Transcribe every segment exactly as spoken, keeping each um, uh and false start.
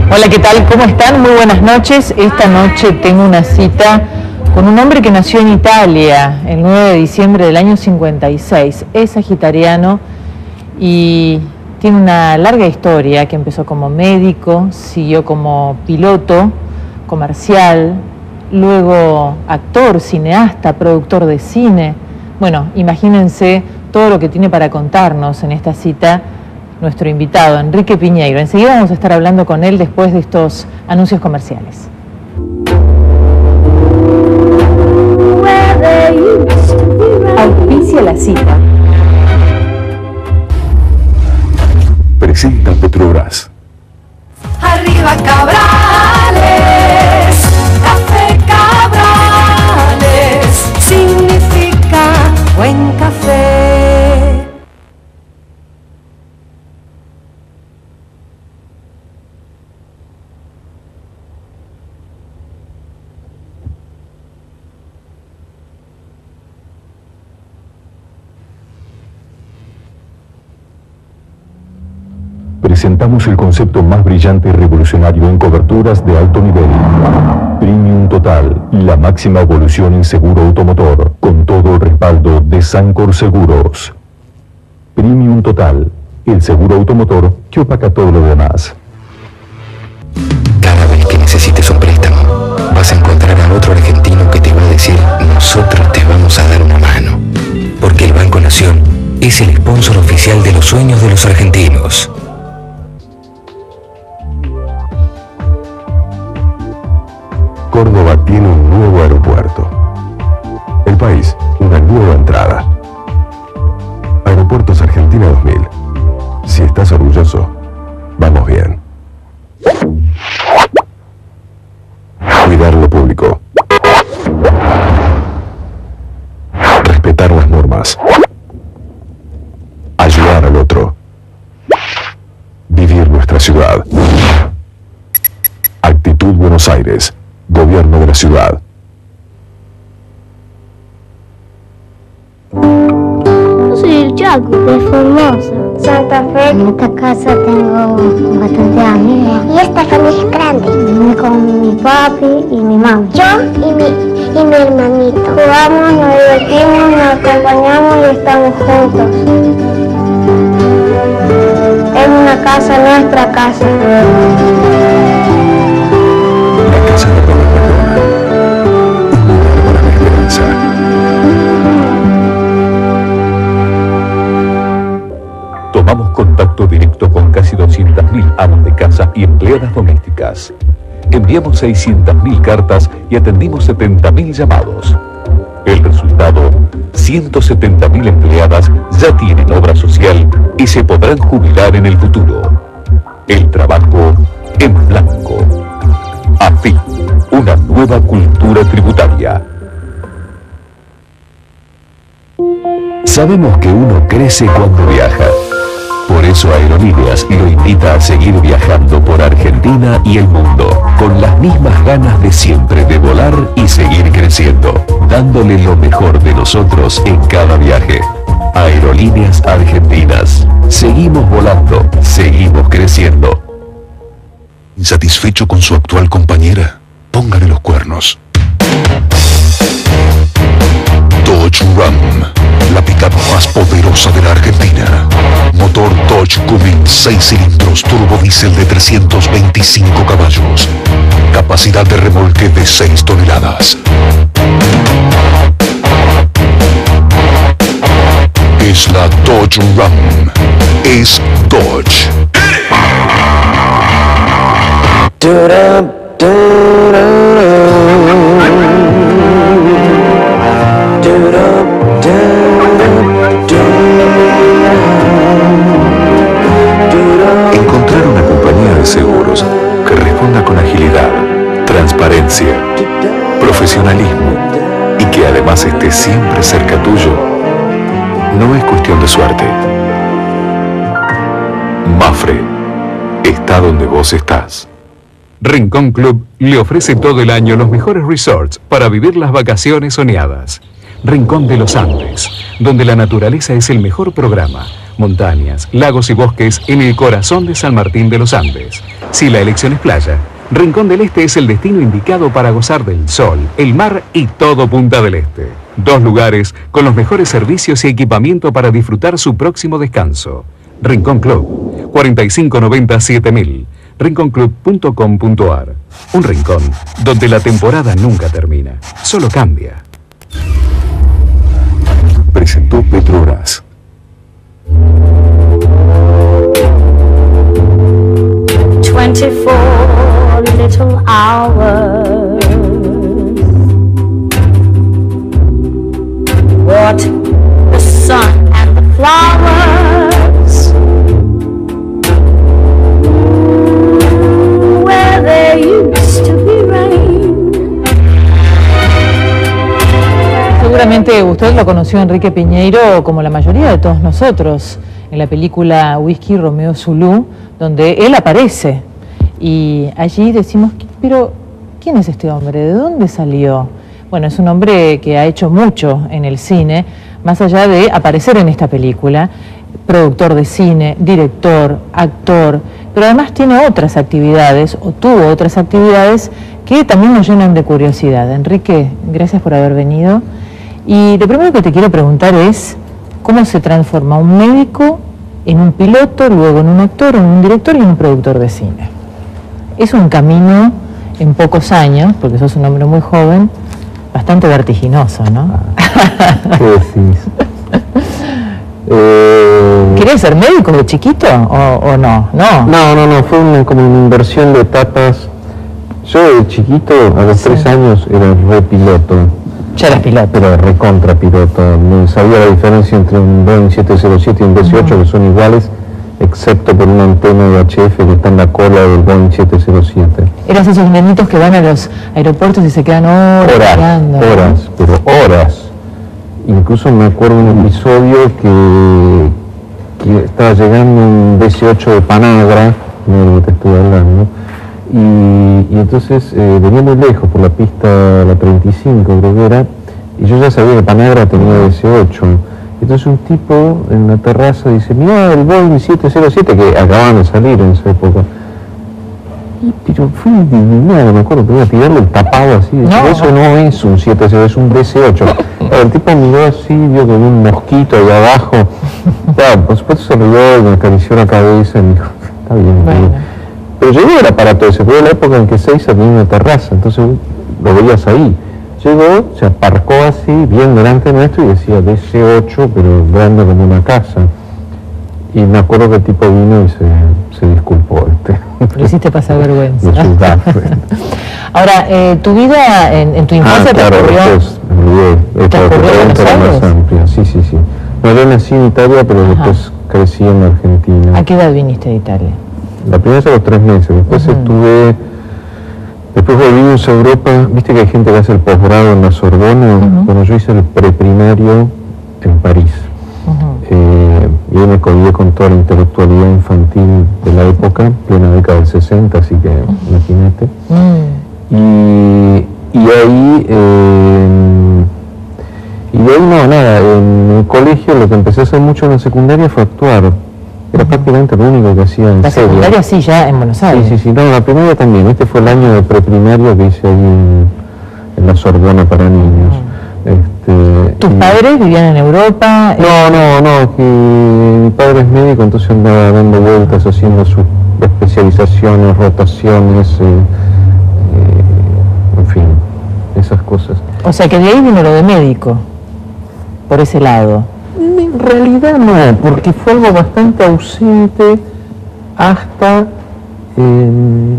Hola, ¿qué tal? ¿Cómo están? Muy buenas noches. Esta noche tengo una cita con un hombre que nació en Italia el nueve de diciembre del año cincuenta y seis. Es sagitariano y tiene una larga historia que empezó como médico, siguió como piloto comercial, luego actor, cineasta, productor de cine. Bueno, imagínense todo lo que tiene para contarnos en esta cita nuestro invitado, Enrique Piñeiro. Enseguida vamos a estar hablando con él después de estos anuncios comerciales. Auspicia la cita. Presenta Petrobras. Arriba Cabrales, café Cabrales, significa buen café. Presentamos el concepto más brillante y revolucionario en coberturas de alto nivel. Premium Total, la máxima evolución en seguro automotor, con todo el respaldo de Sancor Seguros. Premium Total, el seguro automotor que opaca todo lo demás. Cada vez que necesites un préstamo, vas a encontrar a otro argentino que te va a decir: nosotros te vamos a dar una mano. Porque el Banco Nación es el sponsor oficial de los sueños de los argentinos. Córdoba tiene un nuevo aeropuerto. El país, una nueva entrada. Aeropuertos Argentina dos mil. Si estás orgulloso, vamos bien. Cuidar lo público. Respetar las normas. Ayudar al otro. Vivir nuestra ciudad. Actitud Buenos Aires. Gobierno de la ciudad. Yo soy el Chaco, de Formosa, Santa Fe. En esta casa tengo bastante amigos. Y esta familia es grande. Vivo con mi papi y mi mamá. Yo y mi, y mi hermanito. Jugamos, nos divertimos, nos acompañamos y estamos juntos. Es una casa, nuestra casa. La casa de Robert McDonald. Un lugar para la esperanza. Tomamos contacto directo con casi doscientas mil amas de casa y empleadas domésticas. Enviamos seiscientas mil cartas y atendimos setenta mil llamados. El resultado, ciento setenta mil empleadas ya tienen obra social y se podrán jubilar en el futuro. El trabajo en blanco. AFIP, una nueva cultura tributaria. Sabemos que uno crece cuando viaja. Por eso Aerolíneas lo invita a seguir viajando por Argentina y el mundo, con las mismas ganas de siempre de volar y seguir creciendo, dándole lo mejor de nosotros en cada viaje. Aerolíneas Argentinas. Seguimos volando, seguimos creciendo. ¿Insatisfecho con su actual compañera? Póngale los cuernos. Dodge Ram, la pickup más poderosa de la Argentina. Motor Dodge Cummins seis cilindros turbodiesel de trescientos veinticinco caballos. Capacidad de remolque de seis toneladas. Es la Dodge Ram. Es Dodge. Encontrar una compañía de seguros que responda con agilidad, transparencia, profesionalismo y que además esté siempre cerca tuyo no es cuestión de suerte. Mapfre está donde vos estás. Rincón Club le ofrece todo el año los mejores resorts para vivir las vacaciones soñadas. Rincón de los Andes, donde la naturaleza es el mejor programa, montañas, lagos y bosques en el corazón de San Martín de los Andes. Si la elección es playa, Rincón del Este es el destino indicado para gozar del sol, el mar y todo Punta del Este. Dos lugares con los mejores servicios y equipamiento para disfrutar su próximo descanso. Rincón Club, cuarenta y cinco noventa siete mil, rincón club punto com punto ar. Un rincón donde la temporada nunca termina, solo cambia. Presentó Petrobras. twenty-four little hours. What the sun and the flowers, where there used to be rain. Seguramente usted lo conoció a Enrique Piñeiro como la mayoría de todos nosotros en la película Whisky Romeo Zulu, donde él aparece. Y allí decimos, pero ¿quién es este hombre? ¿De dónde salió? Bueno, es un hombre que ha hecho mucho en el cine, más allá de aparecer en esta película, productor de cine, director, actor, pero además tiene otras actividades, o tuvo otras actividades, que también nos llenan de curiosidad. Enrique, gracias por haber venido. Y lo primero que te quiero preguntar es, ¿cómo se transforma un médico en un piloto, luego en un actor, en un director y en un productor de cine? Es un camino en pocos años, porque sos un hombre muy joven, bastante vertiginoso, ¿no? ¿Qué decís? eh... ¿Querías ser médico de chiquito o, o no? no? No, no, no, fue una, como una inversión de etapas. Yo de chiquito, a los sí. tres años, era re piloto. Ya eras piloto. Era recontra piloto. No sabía la diferencia entre un Boeing siete cero siete y un D C ocho, uh-huh. que son iguales, excepto por una antena de H F que está en la cola del Boeing siete cero siete. Eras esos nenitos que van a los aeropuertos y se quedan horas Horas, mirando, horas, ¿no? Pero horas. Incluso me acuerdo de un episodio que, que estaba llegando un D C ocho de Panagra, no de lo que te estuve hablando, y, y entonces eh, venía muy lejos por la pista, la treinta y cinco creo que era, y yo ya sabía que Panagra tenía D C ocho. Entonces un tipo en la terraza dice, mira el Boeing siete cero siete, que acababan de salir en esa época. Y pero fui indignado, me acuerdo que iba a tirarle el tapado así, no, eso no. no es un siete cero, es un D C ocho. El tipo miró así, vio que había un mosquito ahí abajo. Claro, por supuesto se rió y me acarició la cabeza y me dijo, está bien, bueno. bien. Pero yo no era para todo ese, fue la época en que Seiza tenía una terraza, entonces lo veías ahí. Llegó, se aparcó así, bien delante nuestro y decía D C ocho, pero grande como una casa. Y me acuerdo que el tipo vino y se, se disculpó. Este. Lo hiciste pasar vergüenza. Ahora, eh, tu vida en, en tu infancia ah, claro, te ocurrió... Después, me olvidé, ¿Te ocurrió en Buenos Aires? Más amplia. Sí, sí, sí. No, yo nací en Italia, pero Ajá. después crecí en Argentina. ¿A qué edad viniste de Italia? La primera vez a los tres meses, después uh-huh. estuve... Después volvimos a Europa, viste que hay gente que hace el posgrado en la Sorbona. Uh-huh. Bueno, yo hice el preprimario en París. Uh-huh. eh, y ahí me colgué con toda la intelectualidad infantil de la época, plena década del sesenta, así que uh-huh. imagínate. Uh-huh. Y, y ahí, eh, y de ahí no, nada, en el colegio lo que empecé a hacer mucho en la secundaria fue actuar. Era prácticamente lo único que hacía en la serio. ¿La secundaria sí, ya en Buenos Aires? Sí, sí, sí, no, la primaria también. Este fue el año de preprimario que hice ahí en, en la Sorbona para niños. Uh-huh. este, ¿Tus y... padres vivían en Europa? No, no, no, que mi padre es médico, entonces andaba dando vueltas, haciendo sus especializaciones, rotaciones, eh, eh, en fin, esas cosas. O sea que de ahí vino lo de médico, por ese lado. En realidad no, porque fue algo bastante ausente hasta... Eh,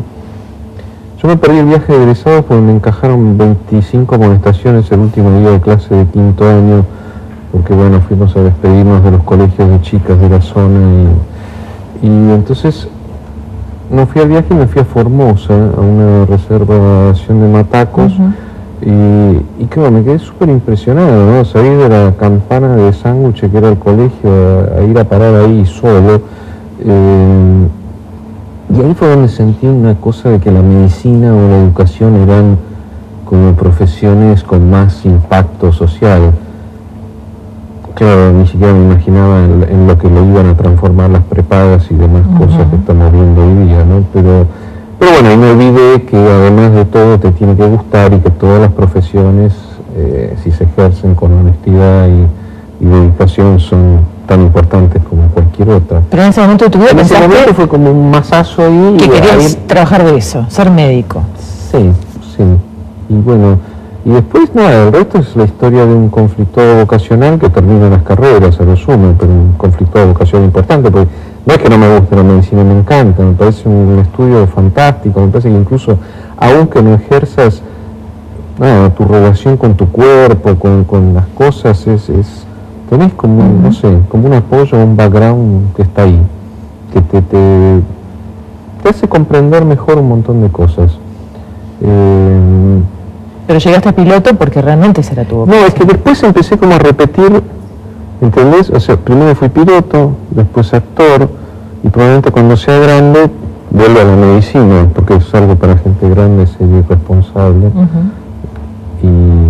yo me perdí el viaje de egresados porque me encajaron veinticinco amonestaciones el último día de clase de quinto año, porque bueno, fuimos a despedirnos de los colegios de chicas de la zona y, y entonces no fui al viaje y me fui a Formosa, a una reservación de matacos. Uh-huh. Y, y claro, me quedé súper impresionado, ¿no? Salir de la campana de sándwich que era el colegio a, a ir a parar ahí solo. Eh, y ahí fue donde sentí una cosa de que la medicina o la educación eran como profesiones con más impacto social. Claro, ni siquiera me imaginaba en, en lo que lo iban a transformar las prepagas y demás uh-huh. cosas que estamos viendo hoy día, ¿no? Pero, pero bueno, y me olvidé que además de todo te tiene que gustar y que todas las profesiones, eh, si se ejercen con honestidad y, y dedicación, son tan importantes como cualquier otra. Pero en ese momento de tu vida en ese momento fue como un mazazo ahí. Que querías ahí... trabajar de eso, ser médico. Sí, sí. Y bueno, y después nada, el resto es la historia de un conflicto vocacional que termina en las carreras, se resume, pero un conflicto vocacional importante, porque no es que no me guste la medicina, me encanta, me parece un estudio fantástico, me parece que incluso, aunque no ejerzas, nada, tu relación con tu cuerpo, con, con las cosas, es... es tenés como, uh-huh. no sé, como un apoyo, un background que está ahí, que te, te, te hace comprender mejor un montón de cosas. Eh, Pero llegaste a piloto porque realmente esa era tu vocación. No, es que después empecé como a repetir, ¿entendés? O sea, primero fui piloto, después actor, y probablemente cuando sea grande vuelvo a la medicina, porque es algo para gente grande, ser irresponsable. Uh-huh.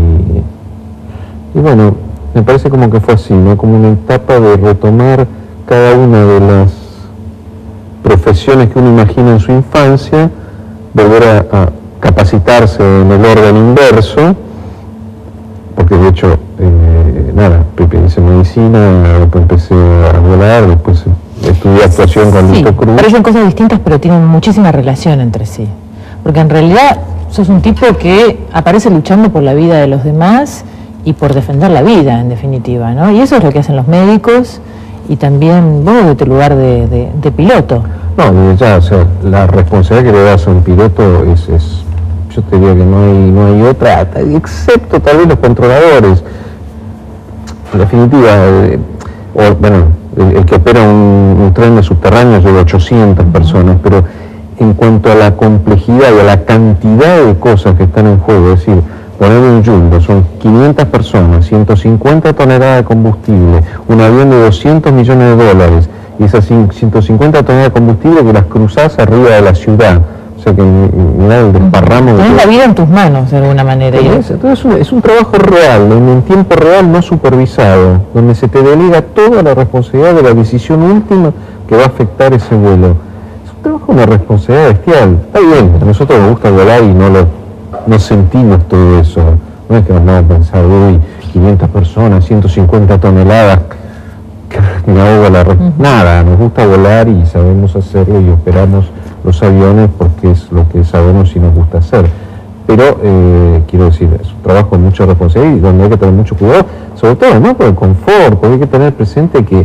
Y, y bueno, me parece como que fue así, ¿no? Como una etapa de retomar cada una de las profesiones que uno imagina en su infancia, volver a, a capacitarse en el orden inverso, porque de hecho, eh, nada, hice medicina, después empecé a volar, después estudié actuación con Lito Cruz. Parecen cosas distintas, pero tienen muchísima relación entre sí, porque en realidad sos un tipo que aparece luchando por la vida de los demás y por defender la vida, en definitiva, ¿no? Y eso es lo que hacen los médicos y también vos de tu lugar de, de, de piloto. No, ya, o sea, la responsabilidad que le das a un piloto es, es yo te diría que no hay, no hay otra, excepto tal vez los controladores. En definitiva, eh, o, bueno, el, el que opera un, un tren de subterráneo lleva ochocientas personas, pero en cuanto a la complejidad y a la cantidad de cosas que están en juego, es decir, poner un jumbo, son quinientas personas, ciento cincuenta toneladas de combustible, un avión de doscientos millones de dólares, y esas ciento cincuenta toneladas de combustible que las cruzás arriba de la ciudad. O sea que mirá el desparramo. Tenés la vida en tus manos de alguna manera. Entonces, entonces es, un, es un trabajo real, en un tiempo real no supervisado, donde se te delega toda la responsabilidad de la decisión última que va a afectar ese vuelo. Es un trabajo, una responsabilidad bestial. Está bien, a nosotros nos gusta volar y no lo no sentimos todo eso. No es que nos vamos a pensar, uy, quinientas personas, ciento cincuenta toneladas, que me ahoga la... Uh-huh. Nada, nos gusta volar y sabemos hacerlo y operamos los aviones porque es lo que sabemos y nos gusta hacer. Pero, eh, quiero decir, es un trabajo de mucha responsabilidad y donde hay que tener mucho cuidado, sobre todo además por el confort, porque hay que tener presente que,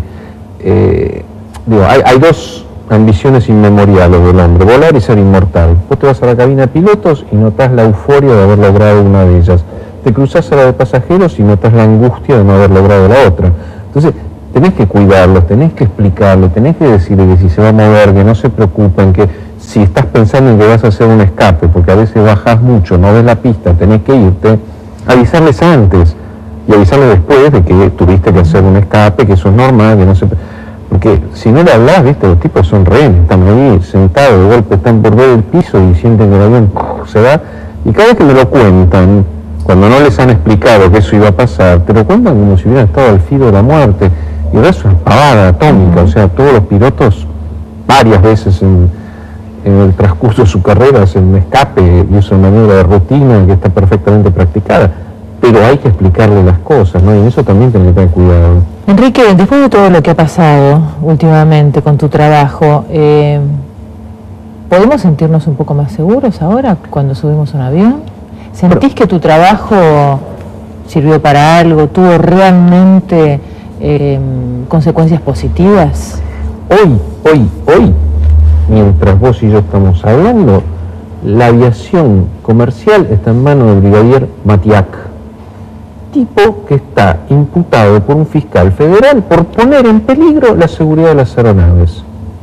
eh, digo, hay, hay dos ambiciones inmemoriales del hombre, volar y ser inmortal. Vos te vas a la cabina de pilotos y notás la euforia de haber logrado una de ellas. Te cruzás a la de pasajeros y notás la angustia de no haber logrado la otra. Entonces, tenés que cuidarlos, tenés que explicarlo, tenés que decirle que si se va a mover, que no se preocupen, que si estás pensando en que vas a hacer un escape, porque a veces bajás mucho, no ves la pista, tenés que irte, avisarles antes y avisarles después de que tuviste que hacer un escape, que eso es normal, que no se... Porque si no le hablas, viste, los tipos son rehenes, están ahí sentados, de golpe están por ver el piso y sienten que el avión se va. Y cada vez que me lo cuentan, cuando no les han explicado que eso iba a pasar, te lo cuentan como si hubieran estado al filo de la muerte. Y ahora es una pavada atómica, o sea, todos los pilotos varias veces en, en el transcurso de su carrera hacen un escape y es una manera de rutina que está perfectamente practicada. Pero hay que explicarle las cosas, ¿no? Y en eso también tenés que tener cuidado. Enrique, después de todo lo que ha pasado últimamente con tu trabajo, eh, ¿podemos sentirnos un poco más seguros ahora cuando subimos a un avión? ¿Sentís Pero, que tu trabajo sirvió para algo, tuvo realmente eh, consecuencias positivas? Hoy, hoy, hoy, mientras vos y yo estamos hablando, la aviación comercial está en manos del brigadier Matiac, tipo que está imputado por un fiscal federal por poner en peligro la seguridad de las aeronaves.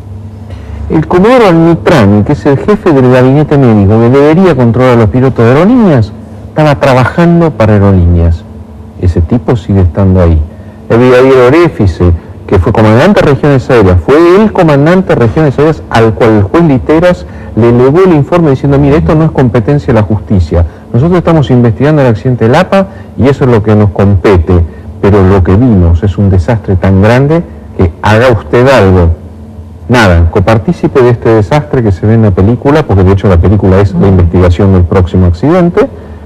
El comodoro Almitrani, que es el jefe del gabinete médico que debería controlar a los pilotos de aerolíneas, estaba trabajando para aerolíneas. Ese tipo sigue estando ahí. El brigadier Orefice, que fue comandante de regiones aéreas, fue el comandante de regiones aéreas al cual el juez Literas le elevó el informe diciendo, mire, esto no es competencia de la justicia, nosotros estamos investigando el accidente del A P A y eso es lo que nos compete, pero lo que vimos es un desastre tan grande que haga usted algo. Nada, copartícipe de este desastre que se ve en la película, porque de hecho la película es la investigación del próximo accidente.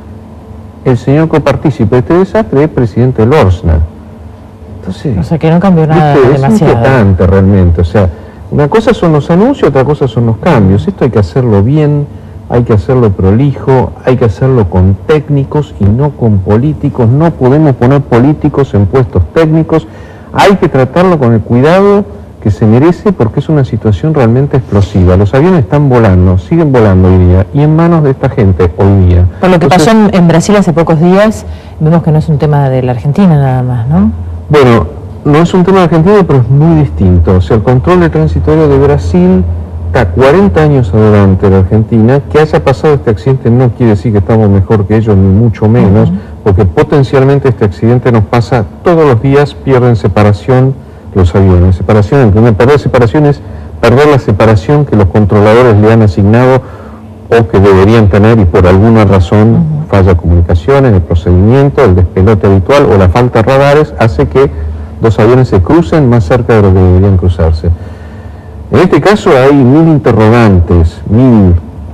El señor copartícipe de este desastre es presidente del Orsna. Entonces, o sea que no cambió nada ¿viste? demasiado. Es inquietante realmente, o sea, una cosa son los anuncios, otra cosa son los cambios. Esto hay que hacerlo bien, hay que hacerlo prolijo, hay que hacerlo con técnicos y no con políticos. No podemos poner políticos en puestos técnicos, hay que tratarlo con el cuidado que se merece, porque es una situación realmente explosiva. Los aviones están volando, siguen volando hoy día, y en manos de esta gente hoy día. Por lo que Entonces, pasó en, en Brasil hace pocos días, vemos que no es un tema de la Argentina nada más, ¿no? Bueno, no es un tema argentino, pero es muy distinto. O sea, el control de transitorio de Brasil está cuarenta años adelante de la Argentina. Que haya pasado este accidente no quiere decir que estamos mejor que ellos, ni mucho menos, uh-huh. porque potencialmente este accidente nos pasa todos los días, pierden separación los aviones. Separación, en primer perder separación es perder la separación que los controladores le han asignado o que deberían tener, y por alguna razón uh-huh. falla comunicaciones, el procedimiento, el despelote habitual o la falta de radares hace que dos aviones se crucen más cerca de lo que deberían cruzarse. En este caso hay mil interrogantes, mil,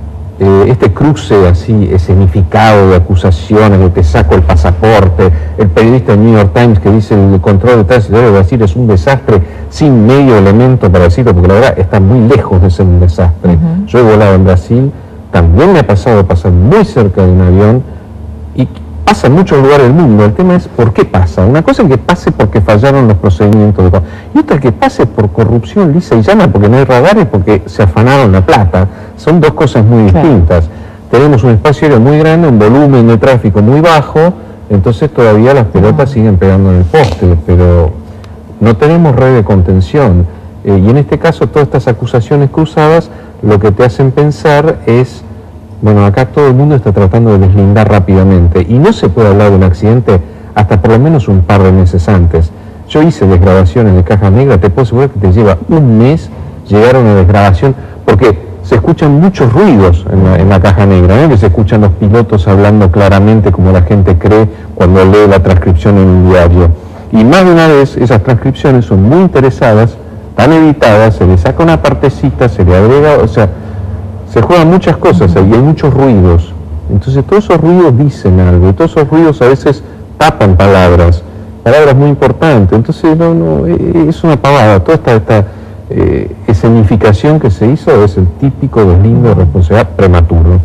eh, este cruce así escenificado de acusaciones, de te saco el pasaporte, el periodista del New York Times que dice el control de tránsito de Brasil es un desastre sin medio elemento para decirlo, porque la verdad está muy lejos de ser un desastre. Uh-huh. Yo he volado en Brasil, también me ha pasado pasar muy cerca de un avión, y pasa en muchos lugares del mundo. El tema es por qué pasa. Una cosa es que pase porque fallaron los procedimientos de... y otra que pase por corrupción lisa y llana, porque no hay radares, porque se afanaron la plata. Son dos cosas muy distintas. Claro. Tenemos un espacio aéreo muy grande, un volumen de tráfico muy bajo, entonces todavía las pelotas uh-huh. siguen pegando en el poste, pero no tenemos red de contención. Eh, y en este caso todas estas acusaciones cruzadas lo que te hacen pensar es, bueno, acá todo el mundo está tratando de deslindar rápidamente, y no se puede hablar de un accidente hasta por lo menos un par de meses antes. Yo hice desgrabaciones de caja negra, te puedo asegurar que te lleva un mes llegar a una desgrabación, porque se escuchan muchos ruidos en la, en la caja negra, ¿eh? Que se escuchan los pilotos hablando claramente como la gente cree cuando lee la transcripción en un diario. Y más de una vez esas transcripciones son muy interesadas, están editadas, se le saca una partecita, se le agrega, o sea, se juegan muchas cosas ahí, hay muchos ruidos. Entonces todos esos ruidos dicen algo, y todos esos ruidos a veces tapan palabras, palabras muy importantes. Entonces no, no, es una pavada. Toda esta, esta eh, escenificación que se hizo es el típico deslinde de responsabilidad prematuro.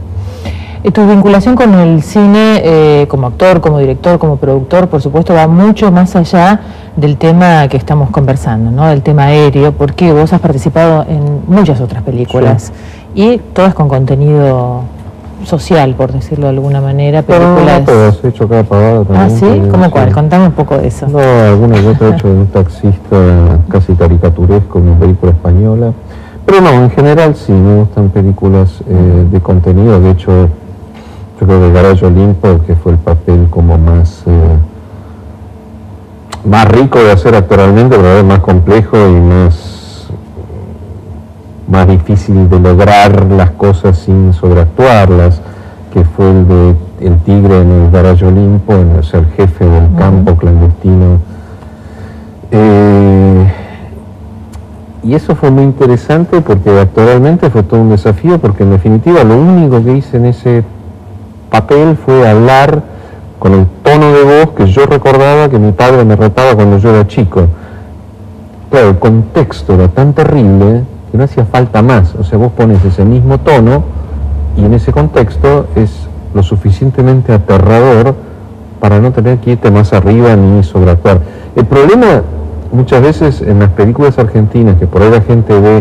Y tu vinculación con el cine, eh, como actor, como director, como productor, por supuesto, va mucho más allá del tema que estamos conversando, ¿no? Del tema aéreo, porque vos has participado en muchas otras películas, sí. y todas con contenido social, por decirlo de alguna manera, películas... No, no todas, he hecho cada pavada también. ¿Ah, sí? ¿Cómo sí. cuál? Contame un poco de eso. No, algunas yo he hecho de un taxista casi caricaturesco, una película española, pero no, en general sí, me gustan películas eh, de contenido. De hecho, yo creo que Garage Olimpo, que fue el papel como más eh, más rico de hacer actualmente, pero es más complejo y más más difícil de lograr las cosas sin sobreactuarlas, que fue el de el tigre en el Garage Olimpo, en el ser jefe del uh-huh. campo clandestino. Eh, y eso fue muy interesante porque actualmente fue todo un desafío, porque en definitiva lo único que hice en ese papel fue hablar con el tono de voz que yo recordaba que mi padre me retaba cuando yo era chico. Claro, el contexto era tan terrible que no hacía falta más. O sea, vos pones ese mismo tono y en ese contexto es lo suficientemente aterrador para no tener que irte más arriba ni sobreactuar. El problema muchas veces en las películas argentinas, que por ahí la gente ve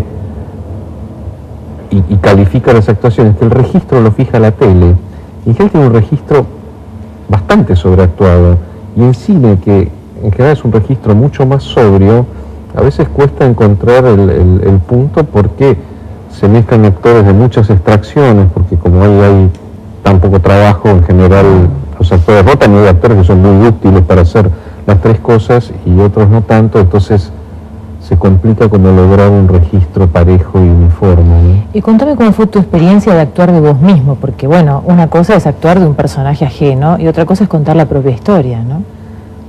y, y califica las actuaciones, que el registro lo fija la tele. Y él tiene un registro bastante sobreactuado, y en cine, que en general es un registro mucho más sobrio, a veces cuesta encontrar el, el, el punto, porque se mezclan actores de muchas extracciones, porque como ahí hay tan poco trabajo, en general los actores rotan, y hay actores que son muy útiles para hacer las tres cosas y otros no tanto, entonces se complica como lograr un registro parejo y uniforme, ¿no? Y contame cómo fue tu experiencia de actuar de vos mismo, porque bueno, una cosa es actuar de un personaje ajeno y otra cosa es contar la propia historia, ¿no?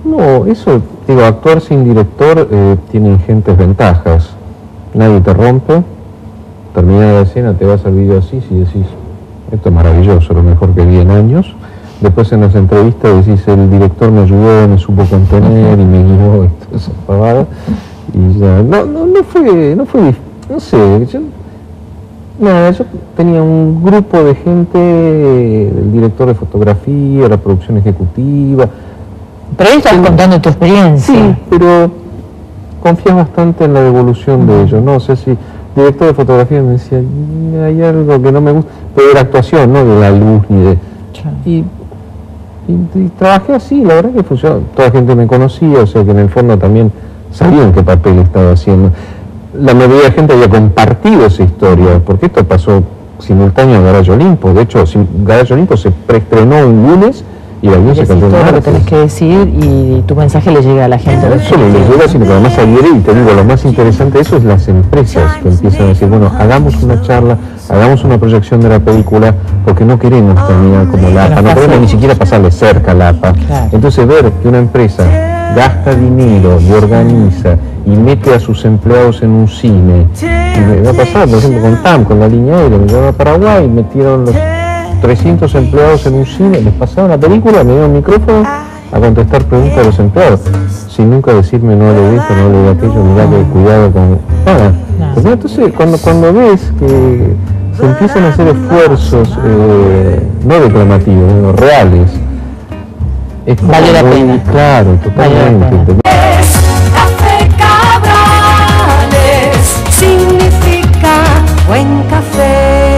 No, eso, digo, actuar sin director eh, tiene ingentes ventajas. Nadie te rompe, termina la escena, te vas al video así y decís, esto es maravilloso, lo mejor que vi en años. Después en las entrevistas decís, el director me ayudó, me supo contener y me guió, y toda esa pavada. Y ya, no, no, no fue, no fue, no sé, yo, nada, yo tenía un grupo de gente, el director de fotografía, la producción ejecutiva. Pero ahí estás sí, contando tu experiencia. Sí, pero confía bastante en la devolución uh-huh. de ellos, ¿no? O sea, si el director de fotografía me decía, hay algo que no me gusta, pero de la actuación, no de la luz ni de... Y, y, y trabajé así, la verdad que funcionó. Toda la gente me conocía, o sea que en el fondo también sabían qué papel estaba haciendo. La mayoría de la gente había compartido esa historia, porque esto pasó simultáneo a Garage Olimpo. De hecho, Garage Olimpo se preestrenó un lunes y la se cantó en todo lo que tenés que decir y tu mensaje le llega a la gente. No solo le llega, sino que además adhiere, y te digo, lo más interesante de eso es las empresas que empiezan a decir, bueno, hagamos una charla, hagamos una proyección de la película, porque no queremos terminar como la A P A, no queremos ni siquiera pasarle cerca a la A P A. Claro. Entonces ver que una empresa gasta dinero y organiza y mete a sus empleados en un cine, y me va a pasar, por ejemplo, con T A M, con la línea aérea, me llevaron a Paraguay, metieron los trescientos empleados en un cine, les pasaron la película, me dieron un micrófono a contestar preguntas de los empleados, sin nunca decirme no le de esto, no le de aquello, mirá que cuidado con nada. Pues, entonces, cuando, cuando ves que se empiezan a hacer esfuerzos eh, no declamativos, sino reales, es vale la pena. Claro, totalmente. Vale Café Cabrales significa buen café.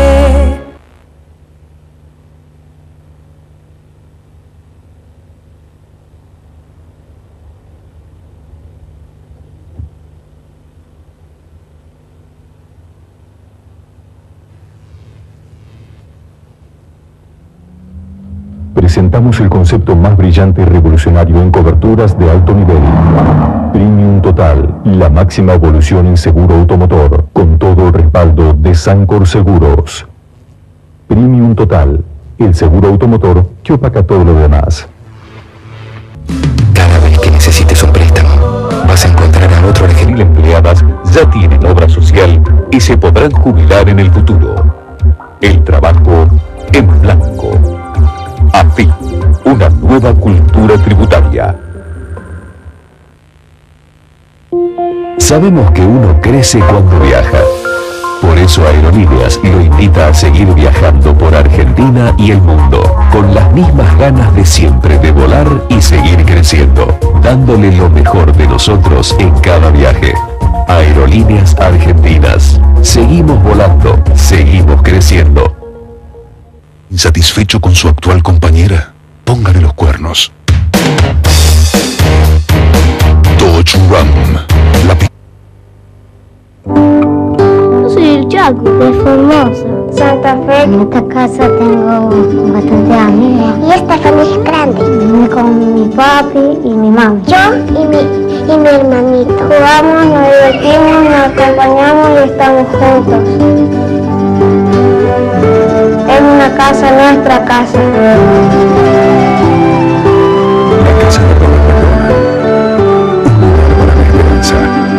Presentamos el concepto más brillante y revolucionario en coberturas de alto nivel. Premium Total, la máxima evolución en seguro automotor, con todo el respaldo de Sancor Seguros. Premium Total, el seguro automotor que opaca todo lo demás. Cada vez que necesites un préstamo, vas a encontrar a otro argentino. Mil empleadas ya tienen obra social y se podrán jubilar en el futuro. El trabajo en blanco. AFIP, una nueva cultura tributaria. Sabemos que uno crece cuando viaja. Por eso Aerolíneas lo invita a seguir viajando por Argentina y el mundo, con las mismas ganas de siempre de volar y seguir creciendo, dándole lo mejor de nosotros en cada viaje. Aerolíneas Argentinas. Seguimos volando, seguimos creciendo. ¿Insatisfecho con su actual compañera? Póngale los cuernos. Dodge Ram. La pi- Yo soy el Chaco, de Formosa, Santa Fe. En esta casa tengo bastante amigos. Y esta familia es grande. Vivo con mi papi y mi mamá. Yo y mi, y mi hermanito. Jugamos, nos divertimos, nos acompañamos y estamos juntos. Es una casa, nuestra casa. La casa de Robert McDonald. Un lugar para la esperanza.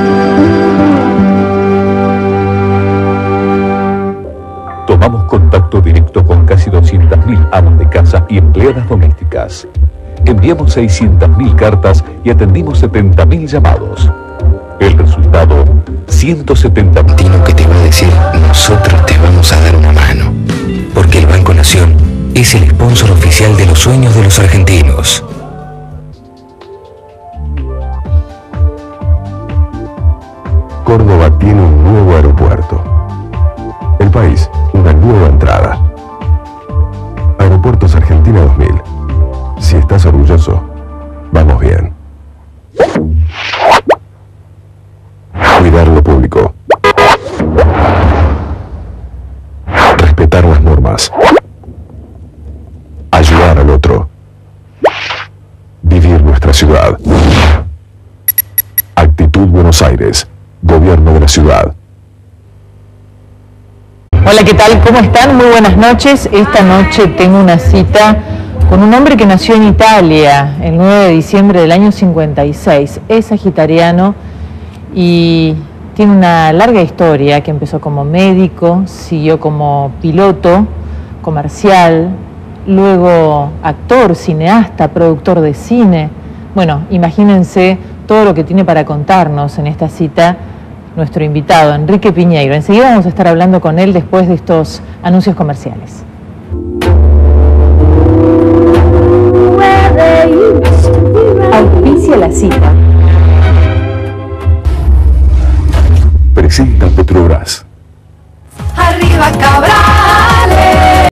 Tomamos contacto directo con casi doscientas mil amas de casa y empleadas domésticas. Enviamos seiscientas mil cartas y atendimos setenta mil llamados. El resultado, ciento setenta mil. Argentino que te va a decir, nosotros te vamos a dar una mano. Porque el Banco Nación es el sponsor oficial de los sueños de los argentinos. Córdoba tiene un nuevo aeropuerto. El país, una nueva entrada. Aeropuertos Argentina dos mil. Si estás orgulloso, vamos bien. Cuidar lo público. Respetar las normas. Ayudar al otro. Vivir nuestra ciudad. Actitud Buenos Aires. Gobierno de la ciudad. Hola, ¿qué tal? ¿Cómo están? Muy buenas noches. Esta noche tengo una cita con un hombre que nació en Italia el nueve de diciembre del año cincuenta y seis. Es sagitariano y tiene una larga historia que empezó como médico, siguió como piloto comercial, luego actor, cineasta, productor de cine. Bueno, imagínense todo lo que tiene para contarnos en esta cita nuestro invitado, Enrique Piñeiro. Enseguida vamos a estar hablando con él después de estos anuncios comerciales. Auspicia la cita. Presenta Petrobras.